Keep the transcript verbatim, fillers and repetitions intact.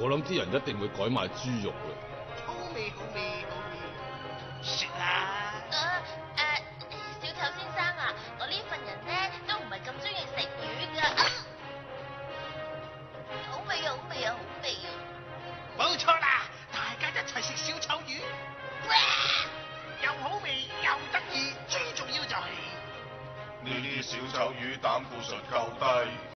諗啲人一定會改賣豬肉嘅。 好味好味好味，食啦！ 誒誒，小丑先生啊，我呢份人咧都唔係咁中意食魚㗎。啊好味啊好味啊好味啊！ 冇錯啦，大家一齊食小丑魚，哇！又好味又得意，最重要就係呢啲小丑魚膽固醇夠低。